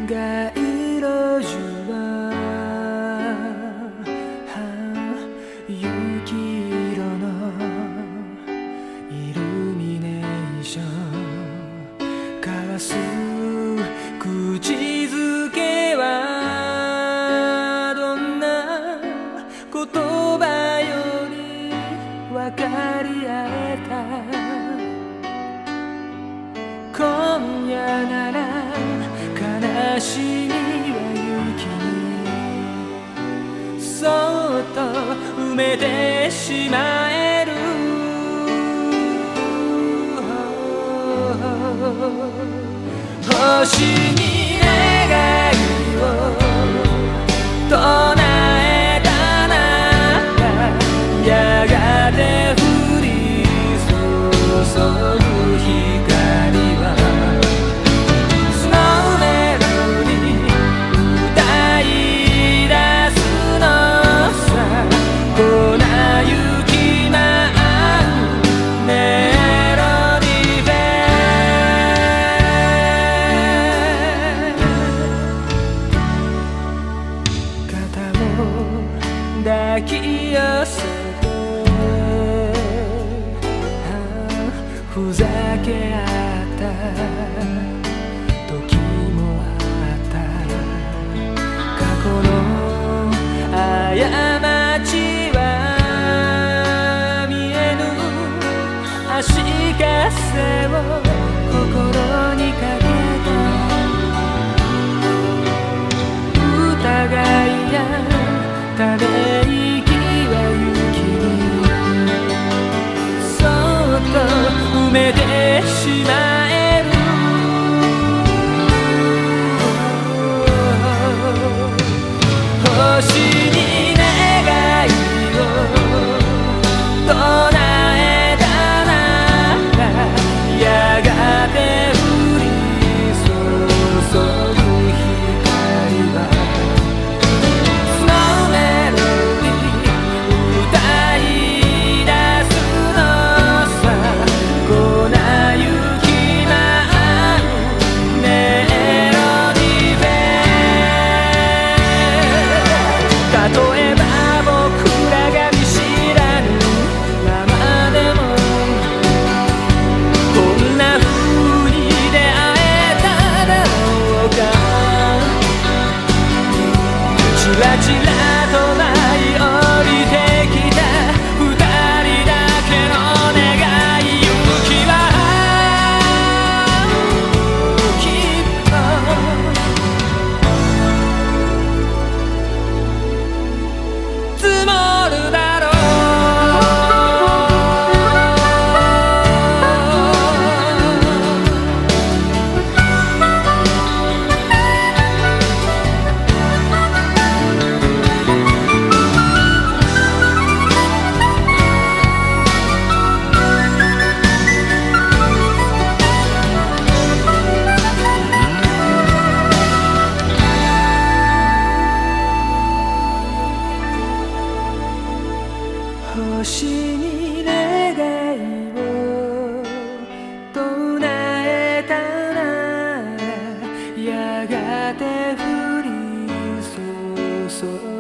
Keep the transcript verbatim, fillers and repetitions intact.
街路樹は雪色のイルミネーション交わす口づけはどんな言葉より分かり合えた今夜なら悲しみは雪にそっと埋めてしまえる星に願いを唱えたならやがて降り注ぐ光はスノーメロディ歌い出すのさ粉雪舞うメロディフェ肩を抱き寄せてふざけ合った時もあった過去の過ちは見えぬ足かせを心にかけた疑いやため息は雪にそっと埋めてしまえる星に願いを唱えたならやがて降り注ぐ光はスノーメロディ歌い出すのさ粉雪舞うメロディフェ例えば僕らが見知らぬままでもこんな風に出会えただろうかチラチラと舞い降りてきた二人だけの願い雪はきっと積もるだろう星に願いを唱えたならやがて降り注ぐ